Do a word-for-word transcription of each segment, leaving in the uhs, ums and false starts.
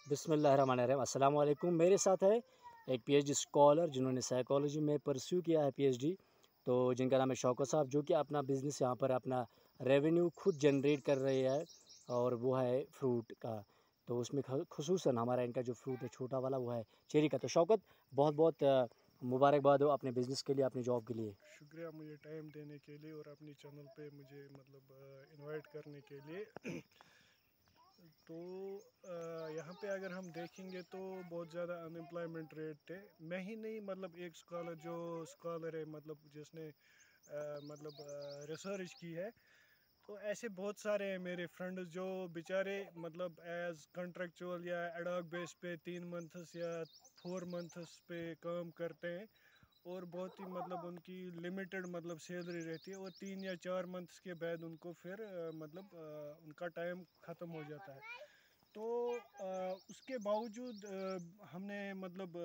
بسم اللہ الرحمن الرحیم۔ السلام علیکم۔ میرے ساتھ ہے ایک پی ایچ ڈی اسکالر جنہوں نے سائیکالوجی میں پرسیو کیا ہے پی ایچ ڈی، تو جن کا نام ہے شوکت صاحب، جو کہ اپنا بزنس یہاں پر اپنا ریونیو خود جنریٹ کر رہے ہے، اور وہ ہے فروٹ کا۔ تو اس میں خصوصاً ہمارا ان کا جو فروٹ ہے چھوٹا والا وہ ہے چیری کا۔ تو شوکت، بہت بہت مبارکباد ہو اپنے بزنس کے لیے، اپنی جاب کے لیے۔ شکریہ مجھے ٹائم دینے کے لیے اور اپنی چینل پہ مجھے مطلب انوائٹ کرنے کے لیے۔ تو یہاں پہ اگر ہم دیکھیں گے تو بہت زیادہ ان امپلائمنٹ ریٹ ہے۔ میں ہی نہیں، مطلب ایک اسکالر جو اسکالر ہے، مطلب جس نے مطلب ریسرچ کی ہے، تو ایسے بہت سارے ہیں میرے فرینڈز جو بیچارے مطلب ایز کنٹریکچوئل یا ایڈاک بیس پہ تین منتھس یا فور منتھس پہ کام کرتے ہیں، اور بہت ہی مطلب ان کی لمیٹڈ مطلب سیلری رہتی ہے، اور تین یا چار منتھس کے بعد ان کو پھر مطلب ان کا ٹائم ختم ہو جاتا ہے۔ تو اس کے باوجود ہم نے مطلب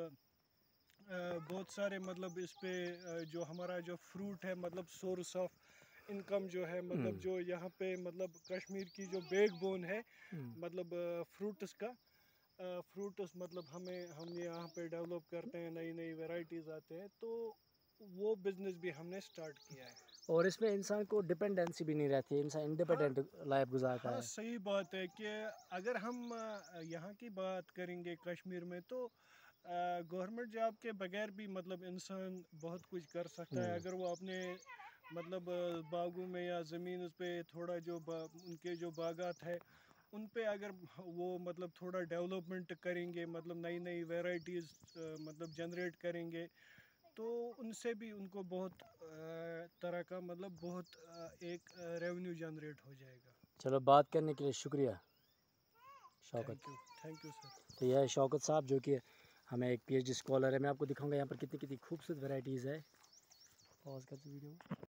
بہت سارے مطلب اس پہ جو ہمارا جو فروٹ ہے، مطلب سورس آف انکم جو ہے، مطلب جو یہاں پہ مطلب کشمیر کی جو بیک بون ہے مطلب فروٹس کا، فروٹس مطلب ہمیں ہم یہاں پہ ڈیولپ کرتے ہیں، نئی نئی ویرائٹیز آتے ہیں، تو وہ بزنس بھی ہم نے سٹارٹ کیا ہے۔ اور اس میں انسان کو ڈپینڈنسی بھی نہیں رہتی ہے، انسان انڈیپینڈنٹ لائف گزارتا ہے۔ ہاں صحیح بات ہے کہ اگر ہم یہاں کی بات کریں گے کشمیر میں، تو گورنمنٹ جاب کے بغیر بھی مطلب انسان بہت کچھ کر سکتا ہے، اگر وہ اپنے مطلب باغوں میں یا زمین پہ تھوڑا جو ان کے جو باغات ہے ان پہ اگر وہ مطلب تھوڑا ڈیولپمنٹ کریں گے، مطلب نئی نئی ویرائٹیز مطلب جنریٹ کریں گے، تو ان سے بھی ان کو بہت طرح کا مطلب بہت ایک ریونیو جنریٹ ہو جائے گا۔ چلو، بات کرنے کے لیے شکریہ Shaukat. Thank you thank you sir. تو یہ ہے شوکت صاحب جو کہ ہمیں ایک پی ایچ ڈی اسکالر ہے۔ میں آپ کو دکھاؤں گا یہاں پر کتنی کتنی خوبصورت ویرائٹیز ہے۔ پاز کرتے ویڈیو۔